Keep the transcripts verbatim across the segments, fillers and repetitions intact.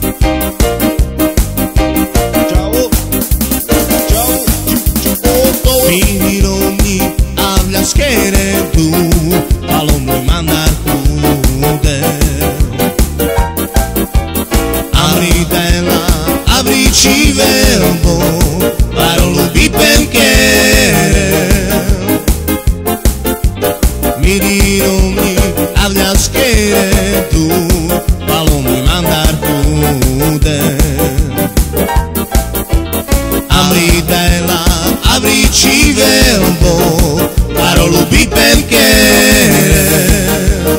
Mirovni, hablas que eres tú, palomno i mandar jude. Amritela, abrici verbo, parolu bipen querer. Mirovni, hablas que eres tú, palomno i mandar jude. Amritela, abrici verbo, parolu bipen querer.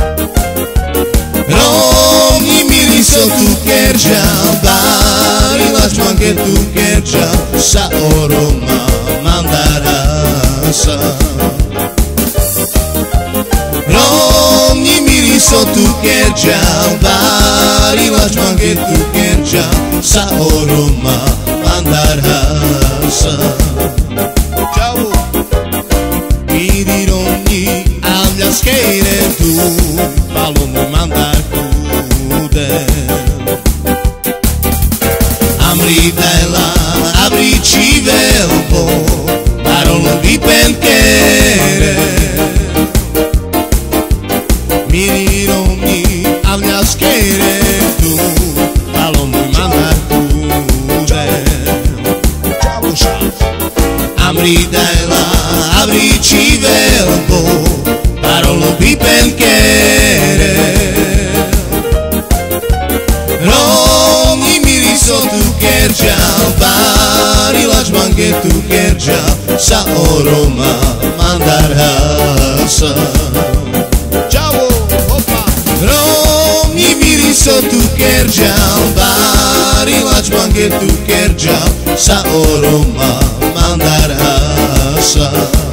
Romni miriso tu kerja, barilaš manke tu kerja, sa oroma mandarasa. Romni miriso tu kerja, barilaš manke tu kerja, sa oroma mandarasa. Miriromni, hablas que eres tú, palomno i mandar jude. Amritela, abrici verbo, parolu bipen querer. Miriromni, hablas que eres tú, palomno i mandar jude. Amritela, abrici verbo, parolu bipen querer. Romni miriso tu kerja, barilaš manke tu kerja, sa oroma mandarasa. Romni miriso tu kerja, barilaš manke tu kerja, sa oroma mandarasa.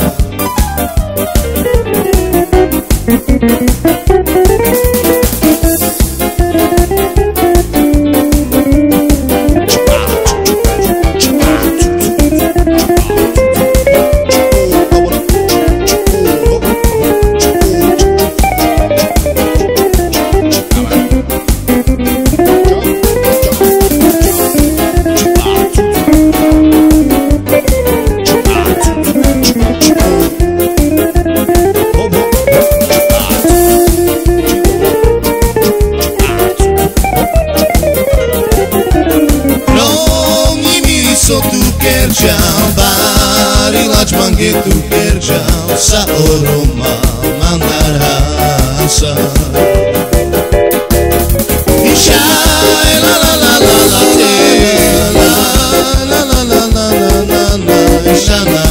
Tu kerja, barilaš manke tu kerja, sa oroma mandarasa. Ishai la la la la la la la la la la la la la la.